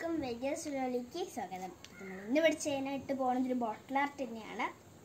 എല്ലാവർക്കും വെജിലേക്ക് സ്വാഗതം. ഇന്ന് ഇവിടെ ചെയ്യാനായിട്ട് പോകുന്നത് ഒരു ബോട്ടിൽ ആർട്ട് തന്നെയാണ്.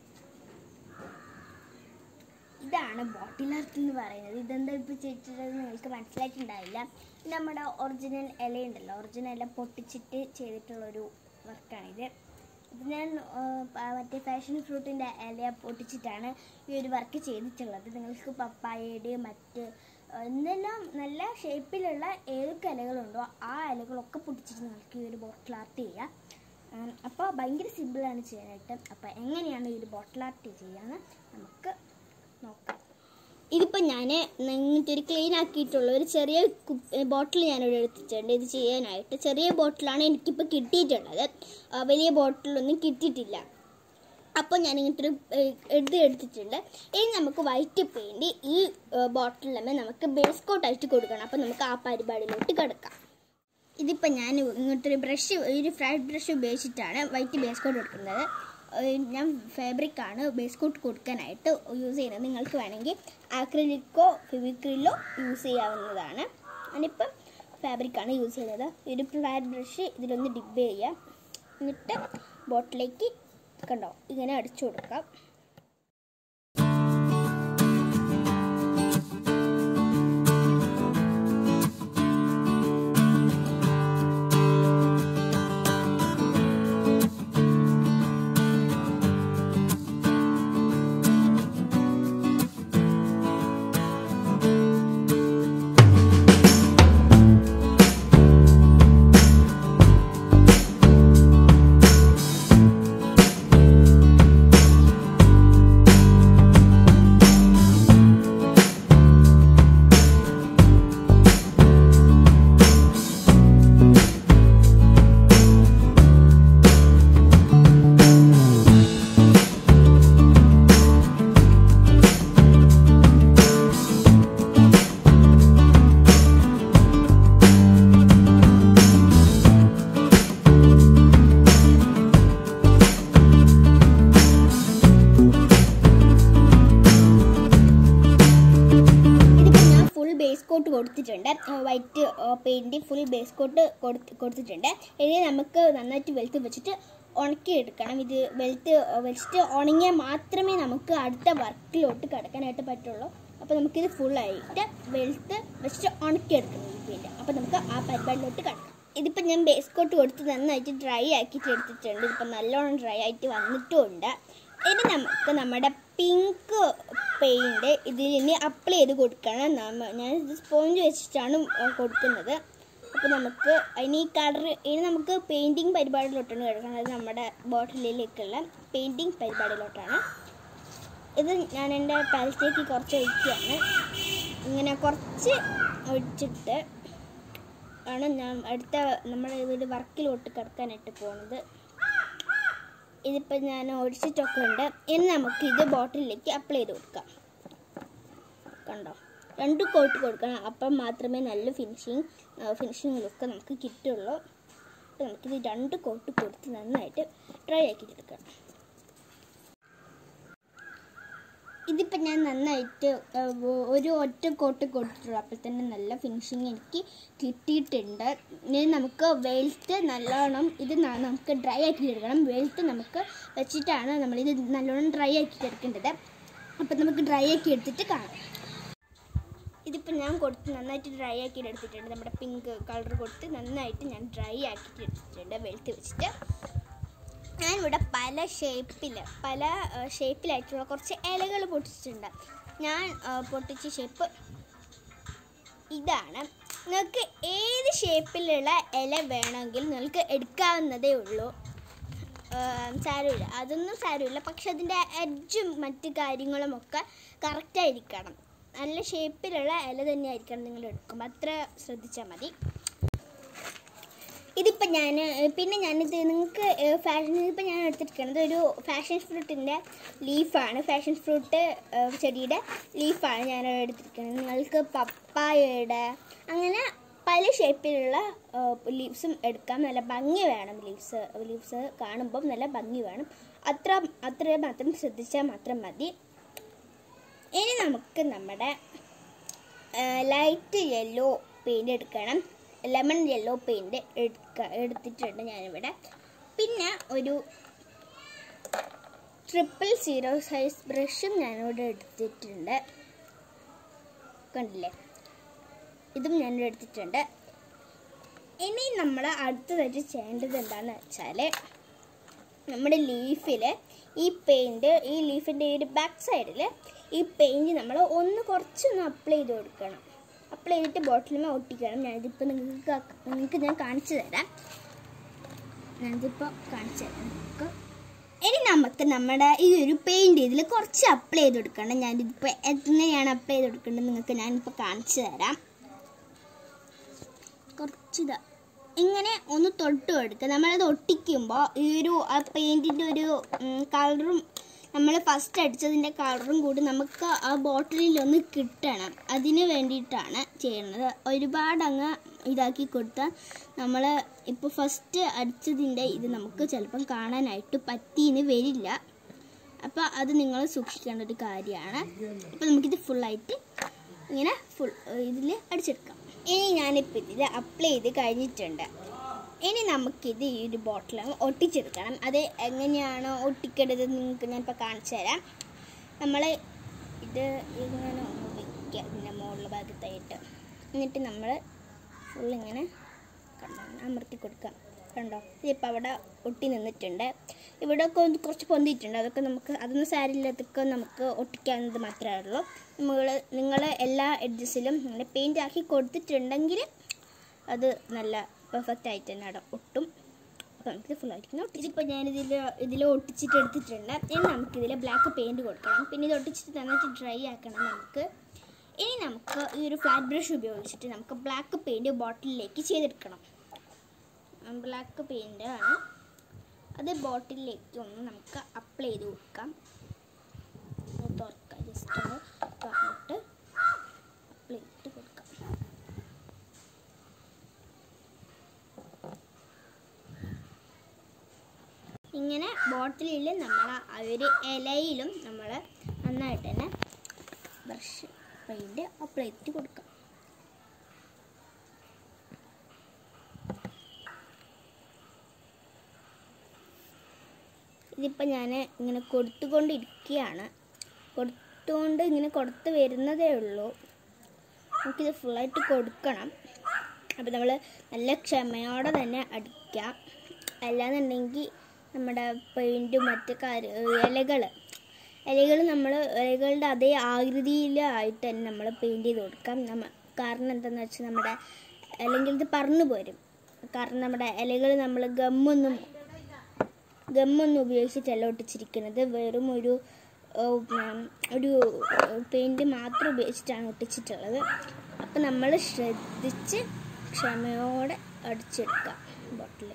ഇതാണ് ബോട്ടിൽ ആർട്ട് എന്ന് പറയുന്നത്. ഇതെന്താ ഇപ്പോൾ ചെയ്തിട്ടുള്ളത് നിങ്ങൾക്ക് മനസ്സിലായിട്ടുണ്ടാവില്ല. ഇത് നമ്മുടെ ഒറിജിനൽ ഇലയുണ്ടല്ലോ, ഒറിജിനൽ ഇല പൊട്ടിച്ചിട്ട് ചെയ്തിട്ടുള്ളൊരു വർക്കാണിത്. ഇത് ഞാൻ മറ്റേ പാഷൻ ഫ്രൂട്ടിൻ്റെ ഇല പൊട്ടിച്ചിട്ടാണ് ഈ ഒരു വർക്ക് ചെയ്തിട്ടുള്ളത്. നിങ്ങൾക്ക് പപ്പായയുടെയും മറ്റ് എന്തെല്ലാം നല്ല ഷേപ്പിലുള്ള ഏതൊക്കെ ഇലകളുണ്ടോ ആ ഇലകളൊക്കെ പൊട്ടിച്ചിട്ട് നിങ്ങൾക്ക് ഈ ഒരു ബോട്ടിൽ ആർട്ട് ചെയ്യാം. അപ്പോൾ ഭയങ്കര സിമ്പിളാണ് ചെയ്യാനായിട്ട്. അപ്പോൾ എങ്ങനെയാണ് ഈ ഒരു ബോട്ടിൽ ആർട്ട് ചെയ്യാന്ന് നമുക്ക് നോക്കാം. ഇതിപ്പോൾ ഞാൻ ഇങ്ങനത്തെ ഒരു ക്ലീൻ ആക്കിയിട്ടുള്ള ഒരു ചെറിയ ബോട്ടിൽ ഞാനിവിടെ എടുത്തിട്ടുണ്ട്. ഇത് ചെയ്യാനായിട്ട് ചെറിയ ബോട്ടിലാണ് എനിക്കിപ്പോൾ കിട്ടിയിട്ടുള്ളത്. വലിയ ബോട്ടിലൊന്നും കിട്ടിയിട്ടില്ല. അപ്പോൾ ഞാൻ ഇങ്ങനത്തെ ഒരു എടുത്തിട്ടുണ്ട്. ഇനി നമുക്ക് വൈറ്റ് പെയിൻറ്റ് ഈ ബോട്ടിലിൽ നമുക്ക് ബേസ് കോട്ടായിട്ട് കൊടുക്കണം. അപ്പോൾ നമുക്ക് ആ പരിപാടിയിലോട്ട് കിടക്കാം. ഇതിപ്പോൾ ഞാൻ ഇങ്ങനത്തെ ഒരു ഫ്ലാറ്റ് ബ്രഷ് ഉപയോഗിച്ചിട്ടാണ് വൈറ്റ് ബേസ് കോട്ട് കൊടുക്കുന്നത്. ഞാൻ ഫാബ്രിക്കാണ് ബേസ് കോട്ട് കൊടുക്കാനായിട്ട് യൂസ് ചെയ്യുന്നത്. നിങ്ങൾക്ക് വേണമെങ്കിൽ ആക്രിലിക്കോ ഫെവിക്രിലോ യൂസ് ചെയ്യാവുന്നതാണ്. ഞാനിപ്പം ഫാബ്രിക്കാണ് യൂസ് ചെയ്യുന്നത്. ഒരു ഫ്ലാറ്റ് ബ്രഷ് ഇതിലൊന്ന് ഡിപ്പ് ചെയ്യുക. എന്നിട്ട് ബോട്ടിലേക്ക് കണ്ടോ ഇങ്ങനെ അടിച്ചു കൊടുക്കാം. കോട്ട് കൊടുത്തിട്ടുണ്ട്. White paint full base coat കൊടുത്തിട്ടുണ്ട്. ഇനി നമുക്ക് നന്നായിട്ട് വെളുത്ത് വെച്ചിട്ട് ഉണക്കിയെടുക്കണം. ഇത് വെളുത്ത് വെച്ചിട്ട് ഉണങ്ങിയാൽ മാത്രമേ നമുക്ക് അടുത്ത വർക്കിലോട്ട് കിടക്കാനായിട്ട് പറ്റുള്ളൂ. അപ്പോൾ നമുക്കിത് ഫുള്ളായിട്ട് വെളുത്ത് വെച്ചിട്ട് ഉണക്കിയെടുക്കണം ഈ പെയിൻറ്റ്. അപ്പോൾ നമുക്ക് ആ പരിപാടിയിലോട്ട് കിടക്കാം. ഇതിപ്പോൾ ഞാൻ ബേസ് കോട്ട് കൊടുത്ത് നന്നായിട്ട് ഡ്രൈ ആക്കിയിട്ട് എടുത്തിട്ടുണ്ട്. ഇതിപ്പോൾ നല്ലോണം ഡ്രൈ ആയിട്ട് വന്നിട്ടുമുണ്ട്. ഇനി നമുക്ക് നമ്മുടെ പിങ്ക് പെയിൻറ്റ് ഇതിൽ ഇനി അപ്ലൈ ചെയ്ത് കൊടുക്കണം. ഞാൻ ഇത് സ്പോഞ്ച് വെച്ചിട്ടാണ് കൊടുക്കുന്നത്. അപ്പോൾ നമുക്ക് ഇനി നമുക്ക് പെയിൻറ്റിങ് പരിപാടിയിലോട്ടാണ് കിടക്കുന്നത്. അത് നമ്മുടെ ബോട്ടിലേക്കുള്ള പെയിൻറ്റിങ് പരിപാടിയിലോട്ടാണ്. ഇത് ഞാൻ എൻ്റെ പാലറ്റിലേക്ക് കുറച്ച് ഒഴിക്കുകയാണ്. ഇങ്ങനെ കുറച്ച് ഒഴിച്ചിട്ട് ആണ് ഞാൻ അടുത്ത നമ്മുടെ ഒരു വർക്കിലോട്ട് കിടക്കാനായിട്ട് പോകുന്നത്. ഇതിപ്പോൾ ഞാൻ ഒഴിച്ചിട്ടൊക്കെ ഉണ്ട്. ഇനി നമുക്ക് ഇത് ബോട്ടിലേക്ക് അപ്ലൈ ചെയ്ത് കൊടുക്കാം. കണ്ടോ 2 കോട്ട് കൊടുക്കണം. അപ്പം മാത്രമേ നല്ല ഫിനിഷിങ് ലുക്ക് നമുക്ക് കിട്ടുള്ളൂ. അപ്പോൾ നമുക്കിത് 2 കോട്ട് കൊടുത്ത് നന്നായിട്ട് ഡ്രൈ ആക്കിയിട്ടെടുക്കാം. ഇതിപ്പോൾ ഞാൻ നന്നായിട്ട് ഒരു ഒറ്റ കോട്ട് കൊടുത്തിട്ടുള്ളൂ. അപ്പോൾ തന്നെ നല്ല ഫിനിഷിങ് എനിക്ക് കിട്ടിയിട്ടുണ്ട്. ഇനി നമുക്ക് വെയിലത്ത് നല്ലോണം ഇത് നമുക്ക് ഡ്രൈ ആക്കിയെടുക്കണം. വെയിലത്ത് നമുക്ക് വെച്ചിട്ടാണ് നമ്മളിത് നല്ലോണം ഡ്രൈ ആക്കിയെടുക്കേണ്ടത്. അപ്പോൾ നമുക്ക് ഡ്രൈ ആക്കി എടുത്തിട്ട് കാണാം. ഇതിപ്പോൾ ഞാൻ നന്നായിട്ട് ഡ്രൈ ആക്കിയിട്ട് എടുത്തിട്ടുണ്ട്. നമ്മുടെ പിങ്ക് കളർ കൊടുത്ത് നന്നായിട്ട് ഞാൻ ഡ്രൈ ആക്കിയിട്ട് എടുത്തിട്ടുണ്ട് വെയിലത്ത് വെച്ചിട്ട്. ഞാനിവിടെ പല ഷേപ്പിലായിട്ടുള്ള കുറച്ച് ഇലകൾ പൊട്ടിച്ചിട്ടുണ്ട്. ഞാൻ പൊട്ടിച്ച ഷേപ്പ് ഇതാണ്. നിങ്ങൾക്ക് ഏത് ഷേപ്പിലുള്ള ഇല വേണമെങ്കിൽ നിങ്ങൾക്ക് എടുക്കാവുന്നതേ ഉള്ളൂ. സാരമില്ല, അതൊന്നും സാരമില്ല. പക്ഷെ അതിൻ്റെ എഡ്ജും മറ്റു കാര്യങ്ങളുമൊക്കെ കറക്റ്റായിരിക്കണം. നല്ല ഷേപ്പിലുള്ള ഇല തന്നെ ആയിരിക്കണം നിങ്ങൾ എടുക്കുമ്പോൾ. അത്ര ശ്രദ്ധിച്ചാൽ മതി. ഇതിപ്പോൾ ഞാനിത് നിങ്ങൾക്ക് ഇതിപ്പോൾ ഞാൻ എടുത്തിരിക്കുന്നത് ഒരു ഫാഷൻ ഫ്രൂട്ടിൻ്റെ ലീഫാണ്. ഫാഷൻ ഫ്രൂട്ട് ചെടിയുടെ ലീഫാണ് ഞാൻ എടുത്തിരിക്കുന്നത്. നിങ്ങൾക്ക് പപ്പായയുടെ അങ്ങനെ പല ഷേപ്പിലുള്ള ലീവ്സും എടുക്കാം. നല്ല ഭംഗി വേണം. ലീവ്സ് കാണുമ്പോൾ നല്ല ഭംഗി വേണം. അത്ര മാത്രം ശ്രദ്ധിച്ചാൽ മാത്രം മതി. ഇനി നമുക്ക് നമ്മുടെ ലൈറ്റ് യെല്ലോ പെയിൻ്റ് എടുക്കണം. ലെമൺ യെല്ലോ പെയിൻറ്റ് എടുത്തിട്ടുണ്ട് ഞാനിവിടെ. പിന്നെ ഒരു 000 സൈസ് ബ്രഷും ഞാനിവിടെ എടുത്തിട്ടുണ്ട്. കണ്ടില്ലേ, ഇതും ഞാനിവിടെ എടുത്തിട്ടുണ്ട്. ഇനി നമ്മൾ അടുത്തതായിട്ട് ചെയ്യേണ്ടത് എന്താണെന്ന് വെച്ചാൽ, നമ്മുടെ ലീഫിൽ ഈ ലീഫിൻ്റെ ഈ ഒരു ബാക്ക് സൈഡിൽ ഈ പെയിൻറ്റ് നമ്മൾ കുറച്ചൊന്ന് അപ്ലൈ ചെയ്ത് കൊടുക്കണം. അപ്ലൈ ചെയ്തിട്ട് ബോട്ടിലുമേ ഒട്ടിക്കണം. ഞാനിതിപ്പോൾ നിങ്ങൾക്ക് ഞാൻ കാണിച്ചു തരാം. നമുക്ക് ഇനി നമുക്ക് നമ്മുടെ ഈ ഒരു പെയിൻറ്റ് ഇതിൽ കുറച്ച് അപ്ലൈ ചെയ്ത് കൊടുക്കണം. ഞാനിതിപ്പോൾ എങ്ങനെയാണ് അപ്ലൈ ചെയ്ത് കൊടുക്കേണ്ടത് നിങ്ങൾക്ക് ഞാനിപ്പോൾ കാണിച്ചു തരാം. കുറച്ചിതാ ഇങ്ങനെ ഒന്ന് തൊട്ട് കൊടുക്കുക. നമ്മളത് ഒട്ടിക്കുമ്പോൾ ഈ ഒരു പെയിൻറ്റിൻ്റെ ഒരു കളറും നമ്മൾ ഫസ്റ്റ് അടിച്ചതിൻ്റെ കളറും കൂടി നമുക്ക് ആ ബോട്ടിലൊന്ന് കിട്ടണം. അതിന് വേണ്ടിയിട്ടാണ് ചെയ്യുന്നത്. ഒരുപാട് അങ്ങ് ഇതാക്കി കൊടുത്താൽ നമ്മൾ ഇപ്പോൾ ഫസ്റ്റ് അടിച്ചതിൻ്റെ ഇത് നമുക്ക് ചിലപ്പം കാണാനായിട്ട് പറ്റിയെന്ന് വരില്ല. അപ്പോൾ അത് നിങ്ങൾ സൂക്ഷിക്കേണ്ട ഒരു കാര്യമാണ്. അപ്പോൾ നമുക്കിത് ഫുള്ളായിട്ട് ഇങ്ങനെ ഇതിൽ അടിച്ചെടുക്കാം. ഇനി ഞാനിപ്പോൾ ഇതിൽ അപ്ലൈ ചെയ്ത് കഴിഞ്ഞിട്ടുണ്ട്. ഇനി നമുക്കിത് ഈ ഒരു ബോട്ടിൽ ഒട്ടിച്ചെടുക്കണം. അത് എങ്ങനെയാണോ ഒട്ടിക്കേണ്ടത് നിങ്ങൾക്ക് ഞാനിപ്പോൾ കാണിച്ചു തരാം. നമ്മൾ ഇത് ഇങ്ങനെ ഒന്ന് വയ്ക്കുക ഇതിൻ്റെ മുകളിൽ ഭാഗത്തായിട്ട്. എന്നിട്ട് നമ്മൾ ഫുള്ളിങ്ങനെ അമർത്തി കൊടുക്കാം. കണ്ടോ, ഇതിപ്പോൾ അവിടെ ഒട്ടി നിന്നിട്ടുണ്ട്. ഇവിടെയൊക്കെ കുറച്ച് പൊന്തിയിട്ടുണ്ട്. അതൊന്നും സാരില്ല, അതൊക്കെ നമുക്ക് ഒട്ടിക്കാവുന്നത് മാത്രമേ ഉള്ളൂ. നിങ്ങൾ എല്ലാ എഡ്ജസിലും ഇങ്ങനെ പെയിൻ്റ് ആക്കി കൊടുത്തിട്ടുണ്ടെങ്കിൽ അത് നല്ല പെർഫെക്റ്റ് ആയിട്ട് തന്നെ അവിടെ ഒട്ടും. അപ്പോൾ നമുക്കിത് ഫുള്ളായിരിക്കണം ഒട്ടിച്ചിപ്പോൾ ഇതിൽ ഒട്ടിച്ചിട്ട് എടുത്തിട്ടുണ്ട്. ഇനി നമുക്കിതിൽ ബ്ലാക്ക് പെയിൻറ്റ് കൊടുക്കണം. പിന്നെ ഇത് ഒട്ടിച്ചിട്ട് നന്നായിട്ട് ഡ്രൈ ആക്കണം നമുക്ക്. ഇനി നമുക്ക് ഈ ഒരു ഫ്ലാറ്റ് ബ്രഷ് ഉപയോഗിച്ചിട്ട് നമുക്ക് ബ്ലാക്ക് പെയിൻറ്റ് ബോട്ടിലിലേക്ക് ചെയ്തെടുക്കണം. ബ്ലാക്ക് പെയിൻ്റ് ആണ് അത് ബോട്ടിലേക്ക് ഒന്ന് നമുക്ക് അപ്ലൈ ചെയ്ത് കൊടുക്കാം. തുറക്കാം, ജസ്റ്റ് ഒന്ന് തുറന്നിട്ട് അപ്ലൈ ചെയ്തിട്ട് കൊടുക്കാം. ഇങ്ങനെ ബോട്ടിലിൽ നമ്മൾ ആ ഒരു ഇലയിലും നമ്മൾ നന്നായിട്ട് തന്നെ ബ്രഷ് പെയിൻറ്റ് അപ്ലൈ ചെയ്തിട്ട് കൊടുക്കാം. ഇതിപ്പോൾ ഞാൻ ഇങ്ങനെ കൊടുത്തുകൊണ്ടിരിക്കുകയാണ്. ഇങ്ങനെ കൊടുത്ത് വരുന്നതേ ഉള്ളൂ. നമുക്കിത് ഫുള്ളായിട്ട് കൊടുക്കണം. അപ്പോൾ നമ്മൾ നല്ല ക്ഷമയോടെ തന്നെ അടിക്കാം. അല്ലാന്നുണ്ടെങ്കിൽ നമ്മുടെ പെയിൻറ്റും മറ്റ് ഇലകളുടെ അതേ ആകൃതിയിലായിട്ട് തന്നെ നമ്മൾ പെയിൻറ്റ് ചെയ്ത് കൊടുക്കാം. കാരണം എന്താണെന്ന് വെച്ചാൽ അല്ലെങ്കിൽ ഇത് പറന്നു പോരും. കാരണം നമ്മുടെ ഇലകൾ നമ്മൾ ഗമ്മൊന്നും ഉപയോഗിച്ചിട്ടല്ല ഒട്ടിച്ചിരിക്കുന്നത്. വെറും ഒരു പെയിൻറ്റ് മാത്രം ഉപയോഗിച്ചിട്ടാണ് ഒട്ടിച്ചിട്ടുള്ളത്. അപ്പം നമ്മൾ ശ്രദ്ധിച്ച് ക്ഷമയോടെ അടിച്ചെടുക്കാം ബോട്ടിൽ.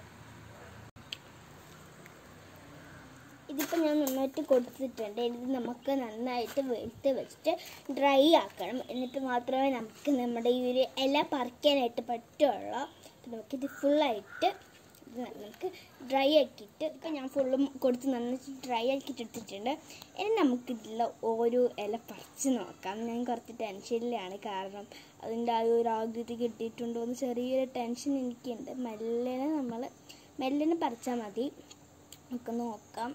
ഇതിപ്പോൾ ഞാൻ നന്നായിട്ട് കൊടുത്തിട്ടുണ്ട്. ഇത് നമുക്ക് നന്നായിട്ട് വെളുത്ത് വെച്ചിട്ട് ഡ്രൈ ആക്കണം. എന്നിട്ട് മാത്രമേ നമുക്ക് നമ്മുടെ ഈ ഒരു ഇല പറിക്കാനായിട്ട് പറ്റുള്ളൂ. അപ്പോൾ നമുക്കിത് ഫുള്ളായിട്ട് നമുക്ക് ഡ്രൈ ആക്കിയിട്ട് ഇപ്പം ഞാൻ ഫുള്ളും കൊടുത്ത് നന്നായിട്ട് ഡ്രൈ ആക്കിയിട്ട് എടുത്തിട്ടുണ്ട്. ഇനി നമുക്കിതിലുള്ള ഓരോ ഇല പറിച്ച് നോക്കാം. ഞാൻ കുറച്ച് ടെൻഷനിലാണ്. കാരണം അതിൻ്റെ ആ ഒരു ആകൃതി കിട്ടിയിട്ടുണ്ടോ എന്ന് ചെറിയൊരു ടെൻഷൻ എനിക്കുണ്ട്. മെല്ലനെ പറിച്ചാൽ മതി. നമുക്ക് നോക്കാം.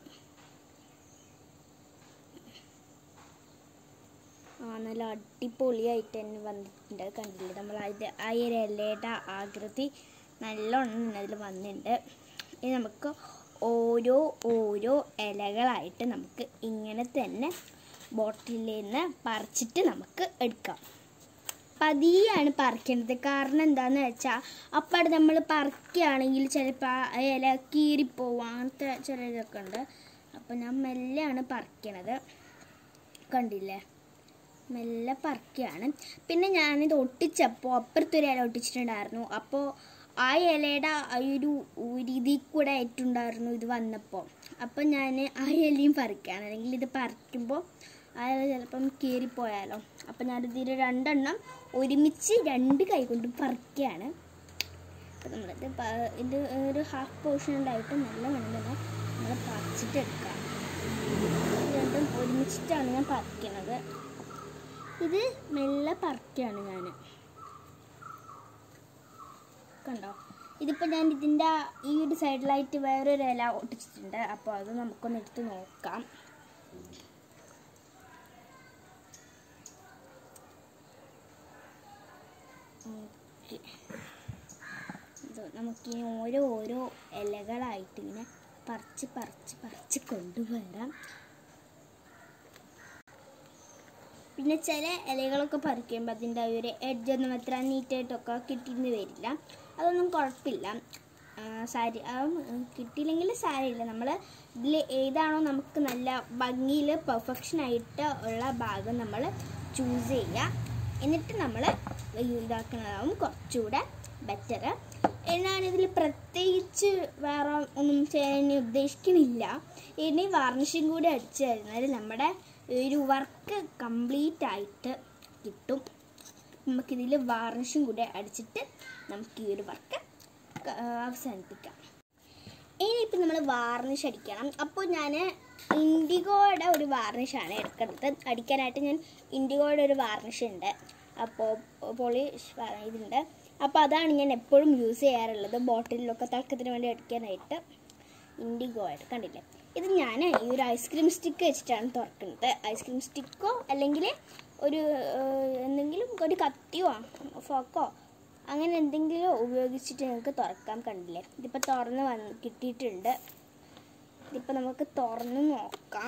നല്ല അടിപൊളിയായിട്ട് തന്നെ വന്നിട്ടുണ്ട്. കണ്ടില്ലേ, നമ്മൾ ആ ഒരു ഇലയുടെ ആകൃതി നല്ലോണം അതിൽ വന്നിട്ടുണ്ട്. ഇനി നമുക്ക് ഓരോ ഇലകളായിട്ട് നമുക്ക് ഇങ്ങനെ തന്നെ ബോട്ടിലിൽ നിന്ന് പറിച്ചിട്ട് നമുക്ക് എടുക്കാം. പതിയാണ് പറിക്കേണ്ടത്. കാരണം എന്താണെന്ന് വെച്ചാൽ അപ്പോൾ നമ്മൾ പറിക്കുകയാണെങ്കിൽ ചിലപ്പോൾ ആ ഇല കീറിപ്പോവും. അങ്ങനത്തെ ചിലതൊക്കെ ഉണ്ട്. അപ്പോൾ ഞാൻ മെല്ലെയാണ് പറിക്കണത്. കണ്ടില്ലേ, മെല്ലെ പറിക്കുകയാണ്. പിന്നെ ഞാനിത് ഒട്ടിച്ചപ്പോൾ അപ്പുറത്തൊരു ഇല ഒട്ടിച്ചിട്ടുണ്ടായിരുന്നു. അപ്പോൾ ആ ഇലയുടെ ആ ഒരു രീതിയിൽ കൂടെ ആയിട്ടുണ്ടായിരുന്നു ഇത് വന്നപ്പോൾ. അപ്പം ഞാൻ ആ ഇലയും പറിക്കുകയാണ്. അല്ലെങ്കിൽ ഇത് പറിക്കുമ്പോൾ ആ ഇല ചിലപ്പം കീറിപ്പോയാലോ. അപ്പം ഞാനിതിൽ 2 എണ്ണം ഒരുമിച്ച് 2 കൈ കൊണ്ട് പറിക്കുകയാണ്. അപ്പം ഇത് ഒരു ഹാഫ് പോർഷൻ ഉണ്ടായിട്ട് നല്ല വേണം നമ്മൾ പറിച്ചിട്ടെടുക്കാം. രണ്ടും ഒരുമിച്ചിട്ടാണ് ഞാൻ പറിക്കണത്. ഇത് മെല്ലെ പറിക്കുകയാണ് ഞാൻ. കണ്ടോ? ഇതിപ്പോൾ ഞാൻ ഇതിൻ്റെ ഈ ഒരു സൈഡിലായിട്ട് വേറൊരു ഇല ഒട്ടിച്ചിട്ടുണ്ട്. അപ്പോൾ അത് നമുക്കൊന്ന് എടുത്ത് നോക്കാം. ഓക്കെ, നമുക്കിനി ഓരോ ഇലകളായിട്ട് ഇങ്ങനെ പറിച്ച് കൊണ്ടുവരാം. പിന്നെ ചില ഇലകളൊക്കെ പറിക്കുമ്പോൾ അതിൻ്റെ ഒരു എഡ്ജൊന്നും അത്ര നീറ്റായിട്ടൊക്കെ കിട്ടിയെന്ന് വരില്ല. അതൊന്നും കുഴപ്പമില്ല. കിട്ടിയില്ലെങ്കിൽ സാരമില്ല. നമ്മൾ ഇതിൽ ഏതാണോ നമുക്ക് നല്ല ഭംഗിയിൽ പെർഫെക്ഷനായിട്ട് ഉള്ള ഭാഗം നമ്മൾ ചൂസ് ചെയ്യുക. എന്നിട്ട് നമ്മൾ ഇതാക്കുന്നതാവും കുറച്ചുകൂടെ ബെറ്റർ. ഞാനിതിൽ പ്രത്യേകിച്ച് വേറെ ഒന്നും ചെയ്യാൻ ഉദ്ദേശിക്കുന്നില്ല. ഇനി വാർണിഷും കൂടി അടിച്ചു കഴിഞ്ഞാൽ നമ്മുടെ ഒരു വർക്ക് കംപ്ലീറ്റ് ആയിട്ട് കിട്ടും. നമുക്കിതിൽ വാർണിഷും കൂടി അടിച്ചിട്ട് നമുക്ക് ഈ ഒരു വർക്ക് അവസാനിപ്പിക്കാം. ഇനിയിപ്പോൾ നമ്മൾ വാർണിഷ് അടിക്കണം. അപ്പോൾ ഞാൻ ഇൻഡിഗോയുടെ ഒരു വാർണിഷാണ് എടുക്കുന്നത്. അടിക്കാനായിട്ട് ഞാൻ ഇൻഡിഗോയുടെ ഒരു വാർണിഷ് ഉണ്ട്. അപ്പോൾ പോളിഷ് ഇതുണ്ട്. അപ്പോൾ അതാണ് ഞാൻ എപ്പോഴും യൂസ് ചെയ്യാറുള്ളത് ബോട്ടിലൊക്കെ തിളക്കത്തിന് വേണ്ടി അടിക്കാനായിട്ട്. ഇൻഡിഗോ ആയിട്ട് കണ്ടില്ലേ? ഇത് ഞാൻ ഈ ഒരു ഐസ്ക്രീം സ്റ്റിക്ക് വെച്ചിട്ടാണ് തുറക്കുന്നത്. ഐസ്ക്രീം സ്റ്റിക്കോ അല്ലെങ്കിൽ ഒരു എന്തെങ്കിലും ഒരു കത്തിയോ ഫോക്കോ അങ്ങനെ എന്തെങ്കിലും ഉപയോഗിച്ചിട്ട് നിങ്ങൾക്ക് തുറക്കാം. കണ്ടില്ലേ? ഇതിപ്പോൾ തുറന്ന് കിട്ടിയിട്ടുണ്ട്. ഇതിപ്പോൾ നമുക്ക് തുറന്ന് നോക്കാം.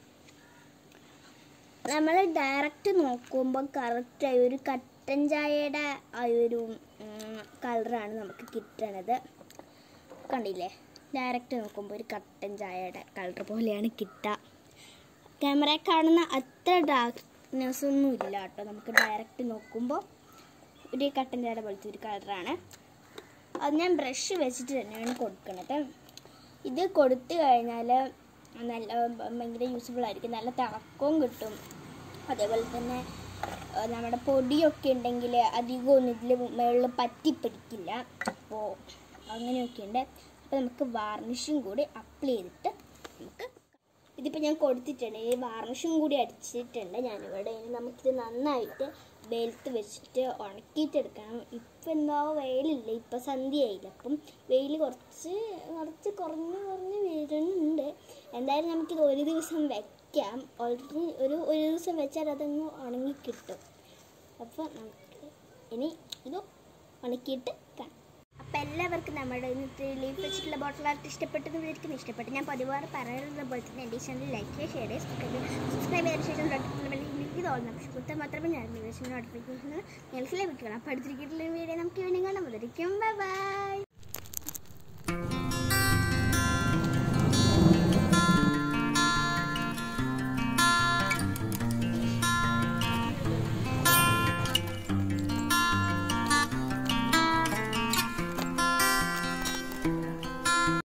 നമ്മൾ ഡയറക്റ്റ് നോക്കുമ്പോൾ കറക്റ്റായി ഒരു കട്ടൻ ചായയുടെ ആ ഒരു കളറാണ് നമുക്ക് കിട്ടണത്. കണ്ടില്ലേ? ഡയറക്റ്റ് നോക്കുമ്പോൾ ഒരു കട്ടൻ ചായയുടെ കളർ പോലെയാണ് കിട്ടുക. ക്യാമറയിൽ കാണുന്ന അത്ര ഡാർക്ക്നെസ് ഒന്നും ഇല്ല കേട്ടോ. നമുക്ക് ഡയറക്റ്റ് നോക്കുമ്പോൾ ഒരു കട്ടൻ ചായയുടെ പോലത്തെ ഒരു കളറാണ്. അത് ഞാൻ ബ്രഷ് വെച്ചിട്ട് തന്നെയാണ് കൊടുക്കുന്നത്. ഇത് കൊടുത്തു കഴിഞ്ഞാൽ നല്ല ഭയങ്കര യൂസ്ഫുൾ ആയിരിക്കും. നല്ല തിളക്കവും കിട്ടും. അതേപോലെ തന്നെ നമ്മുടെ പൊടിയൊക്കെ ഉണ്ടെങ്കിൽ അധികമൊന്നും ഇതിൽ മുകളിൽ പറ്റിപ്പിടിക്കില്ല. അപ്പോൾ അങ്ങനെയൊക്കെ ഉണ്ട്. അപ്പോൾ നമുക്ക് വാർണിഷും കൂടി അപ്ലൈ ചെയ്തിട്ട് നമുക്ക് ഇതിപ്പോൾ ഞാൻ കൊടുത്തിട്ടുണ്ട്. ഈ വാർണിഷും കൂടി അടിച്ചിട്ടുണ്ട് ഞാനിവിടെ. ഇനി നമുക്കിത് നന്നായിട്ട് വെയിലത്ത് വെച്ചിട്ട് ഉണക്കിയിട്ടെടുക്കണം. ഇപ്പം എന്താ വെയിലില്ല, ഇപ്പം സന്ധ്യയായില്ല. അപ്പം വെയിൽ കുറച്ച് കുറഞ്ഞ് വരുന്നുണ്ട്. എന്തായാലും നമുക്കിത് ഒരു ദിവസം വെക്കാം. ഓൾറെഡി ഒരു ദിവസം വെച്ചാൽ അതങ്ങ് ഉണങ്ങിക്കിട്ടും. അപ്പോൾ നമുക്ക് ഇനി ഇത് ഉണക്കിയിട്ട് കാണാം. അപ്പോൾ എല്ലാവർക്കും നമ്മുടെ ഇന്നത്തെ ലീഫ് വെച്ചിട്ടുള്ള ബോട്ടിൽ ആർട്ട് ഇഷ്ടപ്പെട്ടെന്ന് വിചാരിക്കുന്നു. ഇഷ്ടപ്പെട്ട് ഞാൻ പതിവാറ് പറയുന്നത് പോലെ തന്നെ എൻ്റെ ചാനൽ ലൈക്ക് ചെയ്യുക, ഷെയർ ചെയ്യുക, സബ്സ്ക്രൈബ് ചെയ്തതിനു ശേഷം ഇത് ഓർമ്മ പക്ഷേ മാത്രമേ ഞാൻ നോട്ടിഫിക്കേഷൻ നിങ്ങൾക്ക് ലഭിക്കണം. അപ്പോൾ അടുത്തിരിക്കുന്ന വീഡിയോ നമുക്ക് വീണ്ടും കാണാൻ. ബൈ.